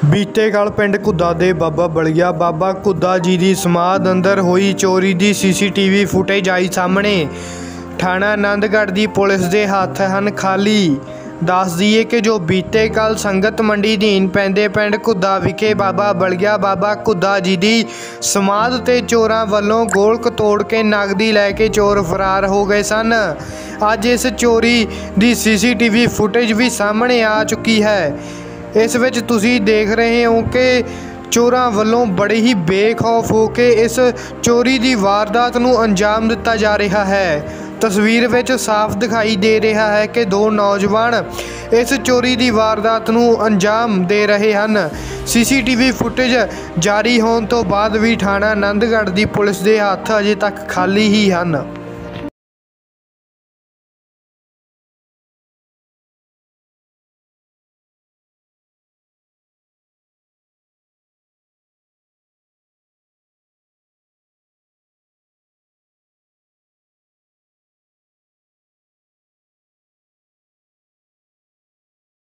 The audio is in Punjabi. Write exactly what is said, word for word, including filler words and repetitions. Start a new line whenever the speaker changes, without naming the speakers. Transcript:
ਬੀਤੇ ਕੱਲ੍ਹ ਪਿੰਡ ਘੁੱਦਾ ਦੇ ਬਾਬਾ ਬਲੀਆ ਬਾਬਾ ਘੁੱਦਾ ਜੀ ਦੀ ਸਮਾਧ ਅੰਦਰ ਹੋਈ ਚੋਰੀ ਦੀ ਸੀਸੀਟੀਵੀ ਫੁਟੇਜ ਆਈ ਸਾਹਮਣੇ। ਥਾਣਾ ਆਨੰਦਗੜ੍ਹ ਦੀ ਪੁਲਿਸ ਦੇ ਹੱਥ ਹਨ ਖਾਲੀ। ਦੱਸ ਦਈਏ ਕਿ ਜੋ ਬੀਤੇ ਕੱਲ੍ਹ ਸੰਗਤ ਮੰਡੀ ਅਧੀਨ ਪੈਂਦੇ ਪਿੰਡ ਘੁੱਦਾ ਵਿਖੇ ਬਾਬਾ ਬਲੀਆ ਬਾਬਾ ਘੁੱਦਾ ਜੀ ਦੀ ਸਮਾਧ ਤੇ ਚੋਰਾਂ ਵੱਲੋਂ ਗੋਲਕ ਤੋੜ ਕੇ ਨਗਦੀ ਲੈ ਕੇ ਚੋਰ ਫਰਾਰ ਹੋ ਗਏ ਸਨ। ਅੱਜ ਇਸ ਚੋਰੀ ਦੀ ਸੀਸੀਟੀਵੀ ਫੁਟੇਜ ਵੀ ਸਾਹਮਣੇ ਆ ਚੁੱਕੀ ਹੈ। इस विच तुसी देख रहे हो कि चोरां वल्लों बड़े ही बेखौफ हो के इस चोरी की वारदात नूं अंजाम दिता जा रहा है। तस्वीर विच साफ दिखाई दे रहा है कि दो नौजवान इस चोरी की वारदात नूं अंजाम दे रहे हैं। सीसीटीवी फुटेज जारी होने तो बाद भी थाणा आनंदगढ़ की पुलिस के हत्थ अजे तक खाली ही हैं।